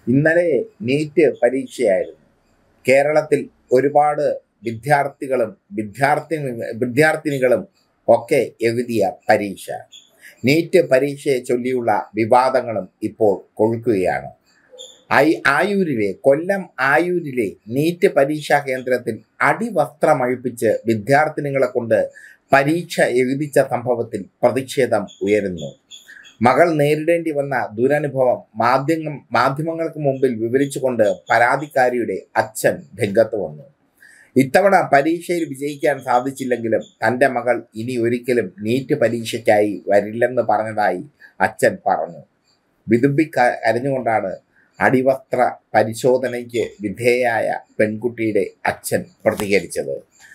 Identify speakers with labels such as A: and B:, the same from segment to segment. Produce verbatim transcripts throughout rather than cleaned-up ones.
A: ഇന്നലെ നീറ്റ് പരീക്ഷയായിരുന്നു. കേരളത്തിൽ ഒരുപാട് വിദ്യാർത്ഥികളും വിദ്യാർത്ഥി വിദ്യാർത്ഥിനികളും ഒക്കെ എഴുതിയ പരീക്ഷ. നീറ്റ് പരീക്ഷയെ ചൊല്ലിയുള്ള വിവാദങ്ങളും ഇപ്പോൾ കൊഴുക്കുകയാണ്. ആയി ആയൂരിലെ കൊല്ലം ആയൂരിലെ നീറ്റ് പരീക്ഷാ കേന്ദ്രത്തിൽ അടിവസ്ത്രമഴിപ്പിച്ച് വിദ്യാർത്ഥിനികളെ കൊണ്ട് പരീക്ഷ എഴുതിച്ച സംഭവത്തിൽ പ്രതിഷേധം ഉയരുന്നു. മകൾ നേരിടേണ്ടി വന്ന ദുരനുഭവം മാധ്യമ മാധ്യമങ്ങൾക്ക് മുമ്പിൽ വിവരിച്ചുകൊണ്ട് പരാതിക്കാരിയുടെ അച്ഛൻ രംഗത്ത് വന്നു. ഇത്തവണ പരീക്ഷയിൽ വിജയിക്കാൻ സാധിച്ചില്ലെങ്കിലും തൻ്റെ മകൾ ഇനി ഒരിക്കലും നീറ്റ് പരീക്ഷയ്ക്കായി വരില്ലെന്ന് പറഞ്ഞതായി അച്ഛൻ പറഞ്ഞു. വിതുമ്പി കരഞ്ഞുകൊണ്ടാണ് അടിവസ്ത്ര പരിശോധനയ്ക്ക് വിധേയയായ പെൺകുട്ടിയുടെ അച്ഛൻ പ്രതികരിച്ചത്.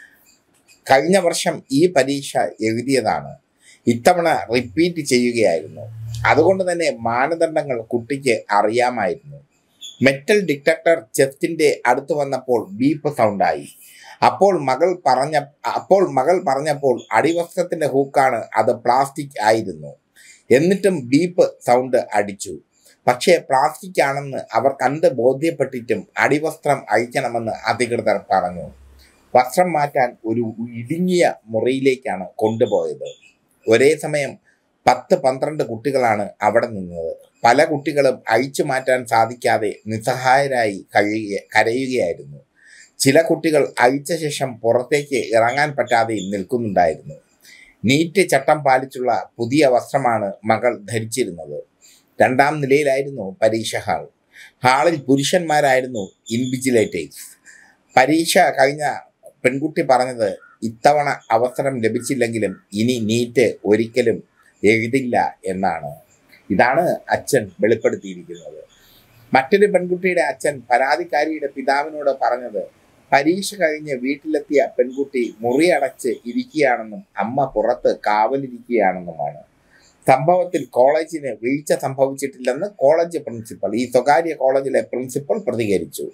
A: കഴിഞ്ഞ വർഷം ഈ പരീക്ഷ എഴുതിയതാണ്. ഇത്തവണ റിപ്പീറ്റ് ചെയ്യുകയായിരുന്നു. അതുകൊണ്ട് തന്നെ മാനദണ്ഡങ്ങൾ കുട്ടിക്ക് അറിയാമായിരുന്നു. മെറ്റൽ ഡിറ്റക്ടർ ചെസ്റ്റിൻ്റെ അടുത്ത് വന്നപ്പോൾ ബീപ്പ് സൗണ്ടായി. അപ്പോൾ മകൾ പറഞ്ഞ അപ്പോൾ മകൾ പറഞ്ഞപ്പോൾ അടിവസ്ത്രത്തിൻ്റെ ഹൂക്കാണ്, അത് പ്ലാസ്റ്റിക് ആയിരുന്നു. എന്നിട്ടും ബീപ്പ് സൗണ്ട് അടിച്ചു. പക്ഷേ പ്ലാസ്റ്റിക് ആണെന്ന് അവർ കണ്ട് ബോധ്യപ്പെട്ടിട്ടും അടിവസ്ത്രം അഴിക്കണമെന്ന് അധികൃതർ പറഞ്ഞു. വസ്ത്രം മാറ്റാൻ ഒരു ഇടുങ്ങിയ മുറിയിലേക്കാണ് കൊണ്ടുപോയത്. ഒരേ സമയം പത്ത് പന്ത്രണ്ട് കുട്ടികളാണ് അവിടെ നിന്നത്. പല കുട്ടികളും അഴിച്ചു മാറ്റാൻ സാധിക്കാതെ നിസ്സഹായരായി കഴിയുക കരയുകയായിരുന്നു. ചില കുട്ടികൾ അഴിച്ച ശേഷം പുറത്തേക്ക് ഇറങ്ങാൻ പറ്റാതെ നിൽക്കുന്നുണ്ടായിരുന്നു. നീറ്റ് ചട്ടം പാലിച്ചുള്ള പുതിയ വസ്ത്രമാണ് മകൾ ധരിച്ചിരുന്നത്. രണ്ടാം നിലയിലായിരുന്നു പരീക്ഷ ഹാൾ. ഹാളിൽ പുരുഷന്മാരായിരുന്നു ഇൻവിജിലേറ്റേഴ്സ്. പരീക്ഷ കഴിഞ്ഞ പെൺകുട്ടി പറഞ്ഞത്, ഇത്തവണ അവസരം ലഭിച്ചില്ലെങ്കിലും ഇനി നീറ്റ് ഒരിക്കലും എഴുതില്ല എന്നാണ്. ഇതാണ് അച്ഛൻ വെളിപ്പെടുത്തിയിരിക്കുന്നത്. മറ്റൊരു പെൺകുട്ടിയുടെ അച്ഛൻ പരാതിക്കാരിയുടെ പിതാവിനോട് പറഞ്ഞത്, പരീക്ഷ കഴിഞ്ഞ് വീട്ടിലെത്തിയ പെൺകുട്ടി മുറിയടച്ച് ഇരിക്കുകയാണെന്നും അമ്മ പുറത്ത് കാവലിരിക്കുകയാണെന്നുമാണ്. സംഭവത്തിൽ കോളേജിന് വീഴ്ച സംഭവിച്ചിട്ടില്ലെന്ന് കോളേജ് പ്രിൻസിപ്പൽ ഈ സ്വകാര്യ കോളേജിലെ പ്രിൻസിപ്പൽ പ്രതികരിച്ചു.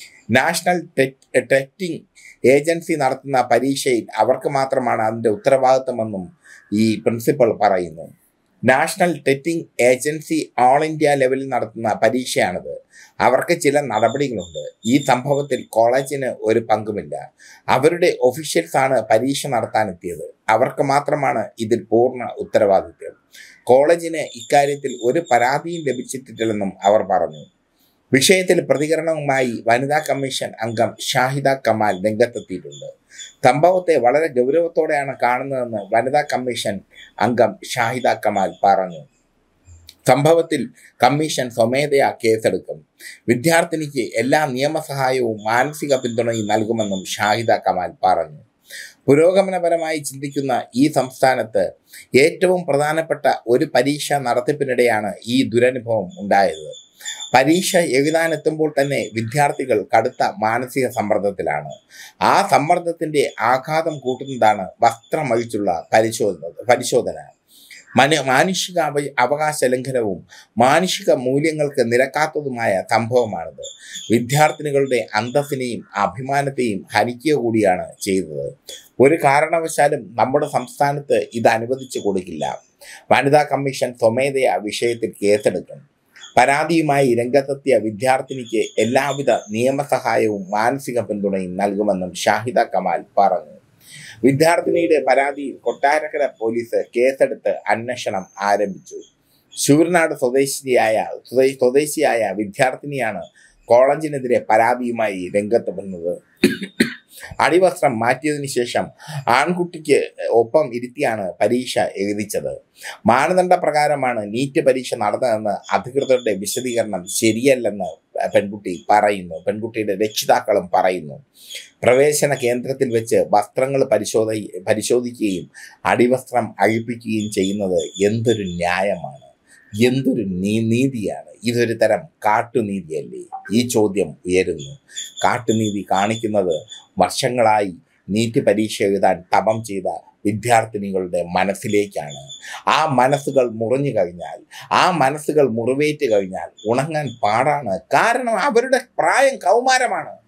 A: നാഷണൽ ടെസ്റ്റിംഗ് ഏജൻസി നടത്തുന്ന പരീക്ഷയിൽ അവർക്ക് മാത്രമാണ് അതിൻ്റെ ഉത്തരവാദിത്തമെന്നും ഈ പ്രിൻസിപ്പൽ പറയുന്നു. National testing agency all India ലെവലിൽ നടത്തുന്ന പരീക്ഷയാണിത്. അവർക്ക് ചില നടപടികളുണ്ട്. ഈ സംഭവത്തിൽ കോളേജിന് ഒരു പങ്കുമില്ല. അവരുടെ ഒഫീഷ്യൽസാണ് പരീക്ഷ നടത്താനെത്തിയത്. അവർക്ക് മാത്രമാണ് ഇതിൽ പൂർണ്ണ ഉത്തരവാദിത്വം. കോളേജിന് ഇക്കാര്യത്തിൽ ഒരു പരാതിയും ലഭിച്ചിട്ടില്ലെന്നും അവർ പറഞ്ഞു. വിഷയത്തിൽ പ്രതികരണവുമായി വനിതാ കമ്മീഷൻ അംഗം ഷാഹിദ കമാൽ രംഗത്തെത്തിയിട്ടുണ്ട്. സംഭവത്തെ വളരെ ഗൗരവത്തോടെയാണ് കാണുന്നതെന്ന് വനിതാ കമ്മീഷൻ അംഗം ഷാഹിദ കമാൽ പറഞ്ഞു. സംഭവത്തിൽ കമ്മീഷൻ സ്വമേധയാ കേസെടുക്കും. വിദ്യാർത്ഥിനിക്ക് എല്ലാ നിയമസഹായവും മാനസിക പിന്തുണയും നൽകുമെന്നും ഷാഹിദ കമാൽ പറഞ്ഞു. പുരോഗമനപരമായി ചിന്തിക്കുന്ന ഈ സംസ്ഥാനത്ത് ഏറ്റവും പ്രധാനപ്പെട്ട ഒരു പരീക്ഷ നടത്തിപ്പിനിടെയാണ് ഈ ദുരനുഭവം ഉണ്ടായത്. പരീക്ഷ എഴുതാനെത്തുമ്പോൾ തന്നെ വിദ്യാർത്ഥികൾ കടുത്ത മാനസിക സമ്മർദ്ദത്തിലാണ്. ആ സമ്മർദ്ദത്തിൻ്റെ ആഘാതം കൂട്ടുന്നതാണ് വസ്ത്രമഴിച്ചുള്ള പരിശോധന പരിശോധന മനു മാനുഷിക അവ അവകാശ ലംഘനവും മാനുഷിക മൂല്യങ്ങൾക്ക് നിരക്കാത്തതുമായ സംഭവമാണിത്. വിദ്യാർത്ഥിനികളുടെ അന്തസ്സിനെയും അഭിമാനത്തെയും ഹനിക്കുക കൂടിയാണ് ചെയ്തത്. ഒരു കാരണവശാലും നമ്മുടെ സംസ്ഥാനത്ത് ഇത് അനുവദിച്ചു കൊടുക്കില്ല. വനിതാ കമ്മീഷൻ സ്വമേധയാ വിഷയത്തിൽ കേസെടുക്കും. പരാതിയുമായി രംഗത്തെത്തിയ വിദ്യാർത്ഥിനിക്ക് എല്ലാവിധ നിയമസഹായവും മാനസിക പിന്തുണയും നൽകുമെന്നും ഷാഹിദ കമാൽ പറഞ്ഞു. വിദ്യാർത്ഥിനിയുടെ പരാതിയിൽ കൊട്ടാരക്കര പോലീസ് കേസെടുത്ത് അന്വേഷണം ആരംഭിച്ചു. ശൂരനാട് സ്വദേശിയായ സ്വദേശിയായ വിദ്യാർത്ഥിനിയാണ് കോളേജിനെതിരെ പരാതിയുമായി രംഗത്ത് വന്നത്. അടിവസ്ത്രം മാറ്റിയതിനു ശേഷം ആൺകുട്ടിക്ക് ഒപ്പം ഇരുത്തിയാണ് പരീക്ഷ എഴുതിച്ചത്. മാനദണ്ഡ പ്രകാരമാണ് നീറ്റ് പരീക്ഷ നടന്നതെന്ന് അധികൃതരുടെ വിശദീകരണം ശരിയല്ലെന്ന് പെൺകുട്ടി പറയുന്നു. പെൺകുട്ടിയുടെ രക്ഷിതാക്കളും പറയുന്നു. പ്രവേശന കേന്ദ്രത്തിൽ വെച്ച് വസ്ത്രങ്ങൾ പരിശോധ പരിശോധിക്കുകയും അടിവസ്ത്രം അഴിപ്പിക്കുകയും ചെയ്യുന്നത് എന്തൊരു ന്യായമാണ്, എന്തൊരു നീ നീതിയാണ്. ഇതൊരു തരം കാട്ടുനീതിയല്ലേ? ഈ ചോദ്യം ഉയരുന്നു. കാട്ടുനീതി കാണിക്കുന്നത് വർഷങ്ങളായി നീറ്റ് പരീക്ഷ എഴുതാൻ തപം ചെയ്ത വിദ്യാർത്ഥിനികളുടെ മനസ്സിലേക്കാണ്. ആ മനസ്സുകൾ മുറിഞ്ഞു കഴിഞ്ഞാൽ, ആ മനസ്സുകൾ മുറിവേറ്റ് കഴിഞ്ഞാൽ ഉണങ്ങാൻ പാടാണ്. കാരണം അവരുടെ പ്രായം കൗമാരമാണ്.